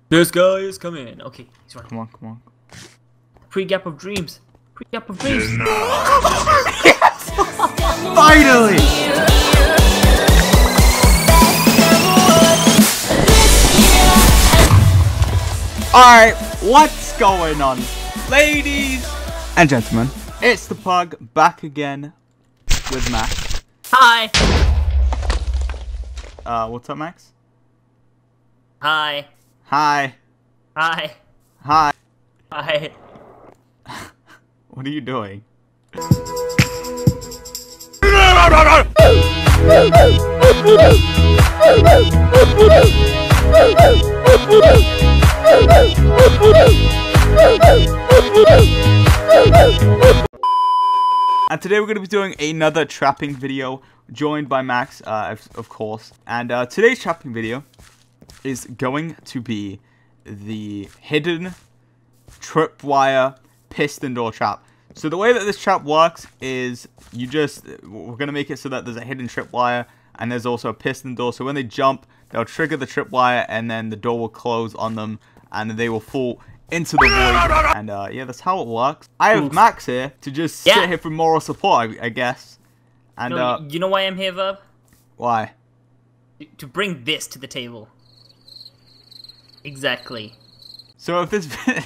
This guy is coming. Okay, he's running. Come on, come on. Pre-gap of dreams. Pre-gap of dreams. Yes! Finally! Alright, what's going on? Ladies and gentlemen, it's the Pug back again with Max. Hi. What's up, Max? Hi. Hi. Hi. Hi. Hi. What are you doing? And today we're going to be doing another trapping video, joined by Max, of course. And today's trapping video is going to be the hidden tripwire piston door trap. So the way that this trap works is we're going to make it so that there's a hidden tripwire and there's also a piston door. So when they jump, they'll trigger the tripwire and then the door will close on them and they will fall into the void. And yeah, that's how it works. I have Max here to just sit here for moral support, I guess. And no, you know why I'm here, Verb? Why? To bring this to the table. Exactly. So if this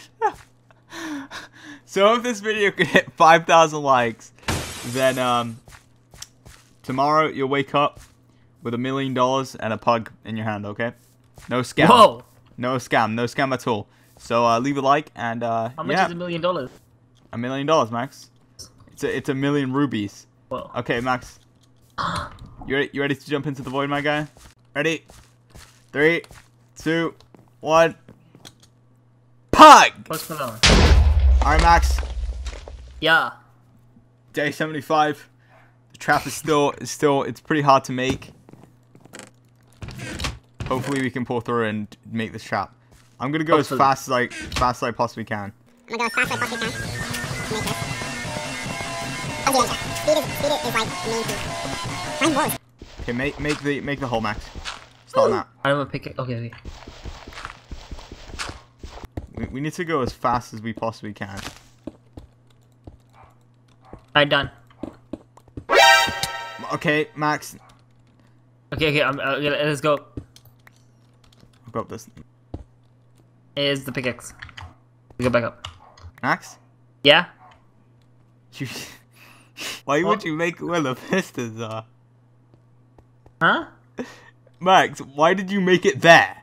video could hit 5,000 likes, then tomorrow you'll wake up with $1 million and a pug in your hand. Okay? No scam. Whoa. No scam. No scam at all. So leave a like and how much is $1 million? $1 million, Max. It's a million rubies. Whoa. Okay, Max. You ready to jump into the void, my guy? Ready? 3, 2, 1. Pug! What's going on? Alright, Max. Yeah. Day 75. The trap is it's pretty hard to make. Hopefully we can pull through and make this trap. I'm gonna go as fast as I possibly can. I'm gonna go as fast as I possibly can to make this. Speed is like the main key. Mine was. Okay, make the hole, Max. Start on that. I'm gonna pick it. Okay. We need to go as fast as we possibly can. Alright, done. Okay, Max. Okay, let's go. I've got this. Here's the pickaxe. We go back up. Max? Yeah? Why would you make where the pistons are? Huh? Max, why did you make it there?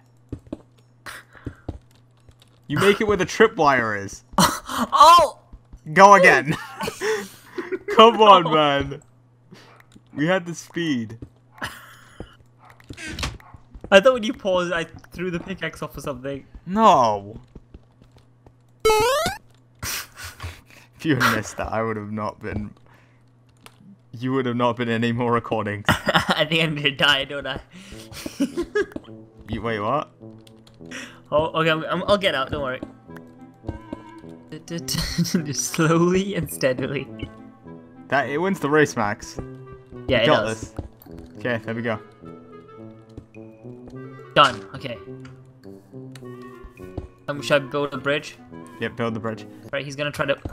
You make it where the tripwire is. Oh! Go again. Come on, man. We had the speed. I thought when you paused, I threw the pickaxe off or something. No. If you had missed that, I would have not been. You would have not been in any more recordings. I think I'm gonna die, don't I? Wait, what? Oh, okay, I'll get out, don't worry. Just slowly and steadily. It wins the race, Max. Yeah, You it got does. this. Okay, there we go. Done, okay. Should I build a bridge? Yep, build the bridge. Right, he's gonna try to...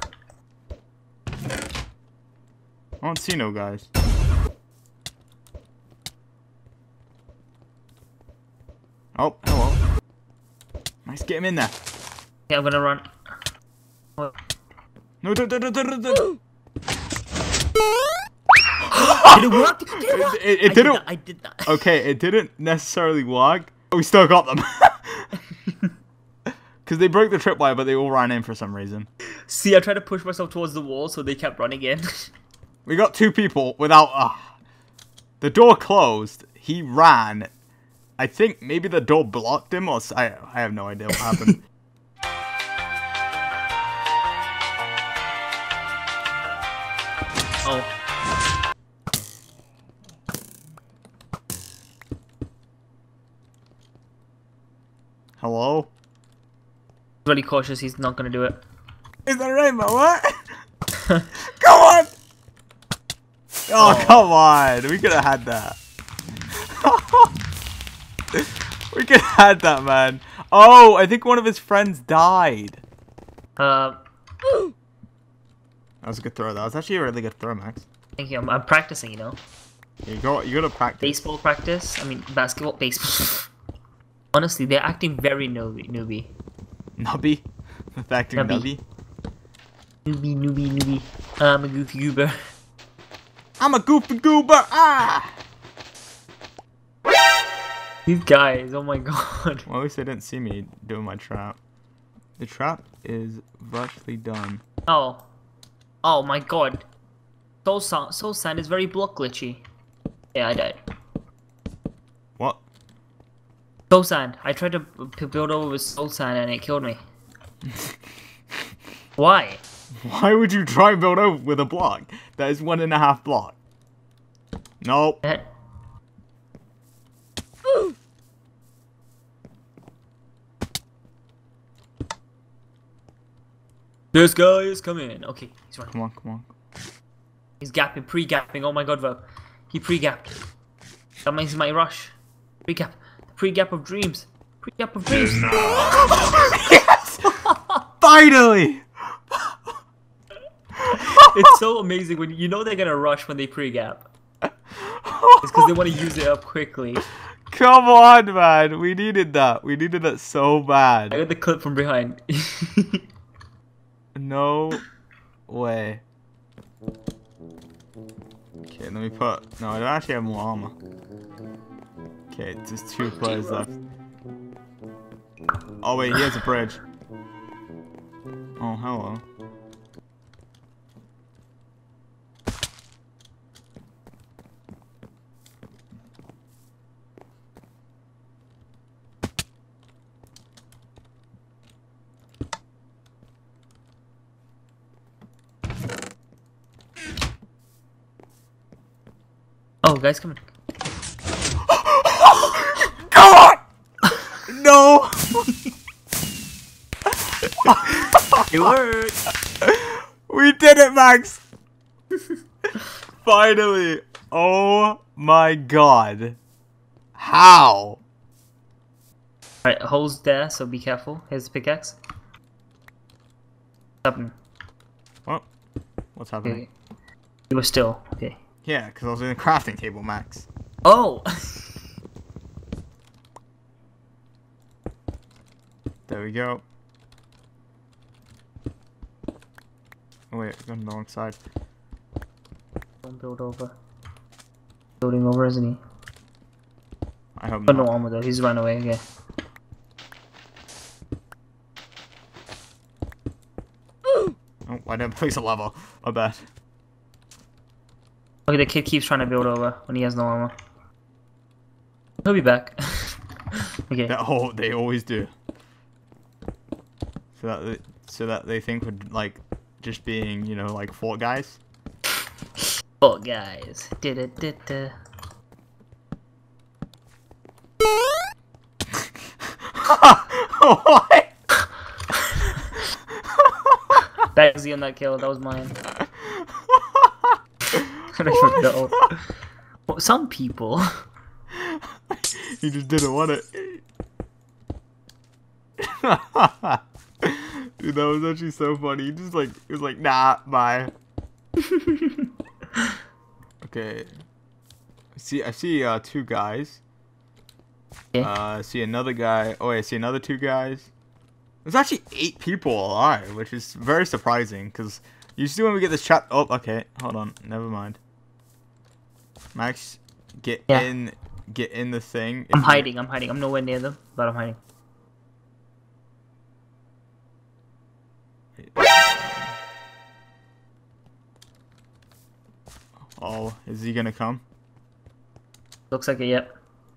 I don't see no guys. Oh, hello. Nice, get him in there. Okay, I'm gonna run. No, don't. Did it work? It didn't. I did that. Okay, it didn't necessarily work. But we still got them. Because they broke the tripwire, but they all ran in for some reason. See, I tried to push myself towards the wall, so they kept running in. We got 2 people without... the door closed. He ran. I think maybe the door blocked him, or... I have no idea what happened. Oh. Hello? Really cautious, he's not gonna do it. Is that a rainbow? What? Come on! Oh, come on. We could have had that. We could add that, man. Oh, I think one of his friends died. Thank That was a good throw. That was actually a really good throw, Max. you. I'm practicing, you know. You gotta practice. Baseball practice. I mean, basketball, baseball. Honestly, they're acting very newbie. Nubby. The acting Nubby. nubby. Newbie. I'm a goofy goober. I'm a goofy goober. Ah! These guys, oh my god. Well, at least they didn't see me doing my trap. The trap is virtually done. Oh. Oh my god. Soul Sand is very block glitchy. Yeah, I died. What? Soul Sand. I tried to build over with Soul Sand and it killed me. Why? Why would you try and build over with a block? That is 1.5 block. Nope. This guy is coming. Okay, he's running. Come on, come on. He's gapping, pre-gapping. Oh my god, bro. He pre-gapped. That means he might rush. Pre-gap. Pre-gap of dreams. Pre-gap of dreams. Yes! Finally! It's so amazing when you know they're gonna rush when they pre-gap. It's because they want to use it up quickly. Come on, man. We needed that. We needed that so bad. I got the clip from behind. No way. Okay, let me put... No, I don't actually have more armor. Okay, just 2 players left. Oh wait, he has a bridge. Oh, hello. Oh, guys, coming. God! No! It worked. We did it, Max! Finally! Oh my god. How? Alright, holes there, so be careful. Here's the pickaxe. What's happening? What? What's happening? Okay. You were still. Okay. Yeah, because I was in the crafting table, Max. Oh! There we go. Oh wait, I'm on the wrong side. Don't build over. Building over, isn't he? I hope Oh, no not. armor though. He's run away again. Oh, I didn't place a level. My bad. Okay, the kid keeps trying to build over when he has no armor. He'll be back. Okay. They always do. So that they think we're like just being, you know, like Fort guys. Oh, guys. Did it. What? That was the on that kill. That was mine. I don't even know. Well, some people. He just didn't want it. Dude, that was actually so funny. He just like, he was like, nah, bye. Okay. I see 2 guys. Okay. I see another guy. Oh wait, I see another 2 guys. There's actually 8 people alive, which is very surprising, because usually when we get this trap... Oh, okay. Hold on. Never mind. Max, get in the thing. I'm hiding. I'm nowhere near them, but I'm hiding. Oh, is he gonna come? Looks like it, yep.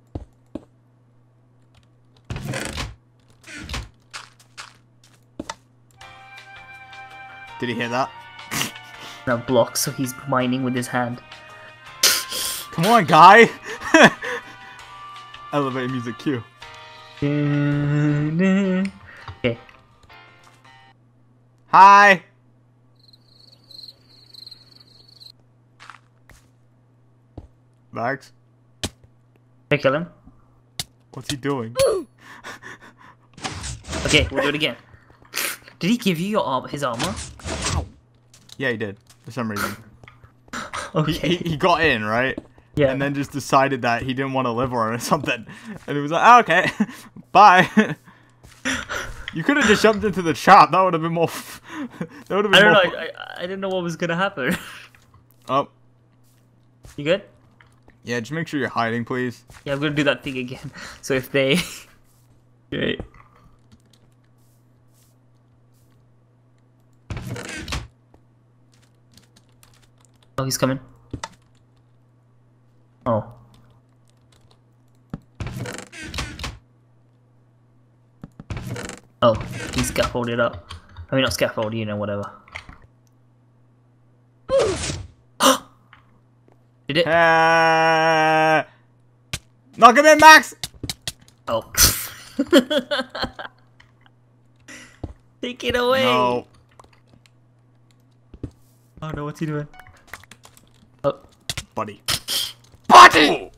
Did he hear that? Now block, so he's mining with his hand. Come on, guy! Elevator music cue. Okay. Hi! Max? Did I kill him? What's he doing? Okay, we'll do it again. Did he give you your his armor? Yeah, he did. For some reason. Okay. He got in, right? Yeah. And then just decided that he didn't want to live on it or something. And he was like, oh, okay, bye. You could have just jumped into the trap. That would have been more. That would have been I don't more. know. I didn't know what was gonna happen. Oh. You good? Yeah, just make sure you're hiding, please. Yeah, I'm gonna do that thing again. So if they. Great. Oh, he's coming. Oh. Oh, he scaffolded up. I mean, not scaffold, you know, whatever. Did it? Knock him in, Max! Oh. Take it away! No. Oh no, what's he doing? Oh. Buddy. Buddy!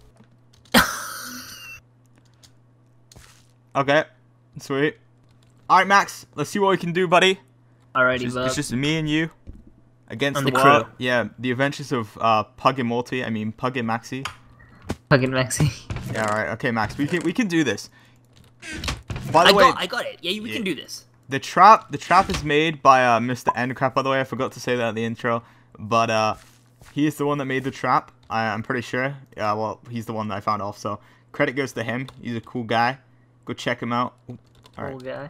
Okay. Sweet. Alright, Max. Let's see what we can do, buddy. Alrighty, It's just me and you. Against On the the world. crew. Yeah, the adventures of Pug and Morty. I mean, Pug and Maxie. Fucking Maxi. Yeah, alright. Okay, Max. We can do this. By the way, I got it. Yeah, we can do this. the trap is made by Mr. Endcraft, by the way. I forgot to say that at the intro. But he is the one that made the trap. I'm pretty sure. Yeah, well, he's the one that I found off. So credit goes to him. He's a cool guy. Go check him out. Cool guy.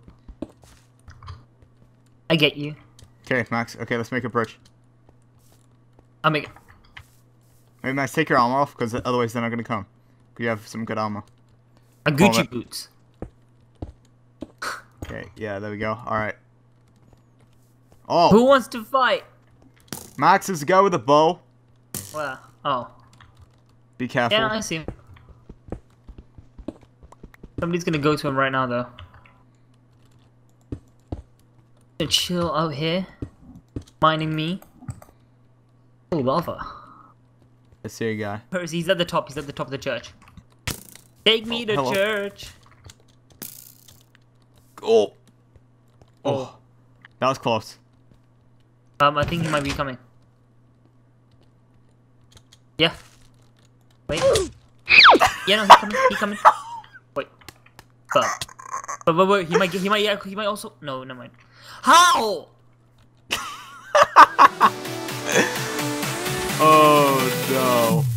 I get you. Okay, Max. Okay, let's make a bridge. I'll make it. Wait, Max, take your armor off, because otherwise they're not gonna come. You have some good armor. A Gucci boots. Okay, yeah, there we go. Alright. Oh, Who wants to fight? Max is the guy with the bow. Well, oh. Be careful. Yeah, I see him. Somebody's gonna go to him right now, though. Gonna chill out here. Minding me. Oh, lava. Let's see a guy. Where is he? He's at the top. He's at the top of the church. Take me to hello. church. Oh. Oh. Oh. That was close. I think he might be coming. Yeah. Wait. Yeah, no, he's coming. He's coming. Wait. But wait. He might also. No, never mind. How? Oh no.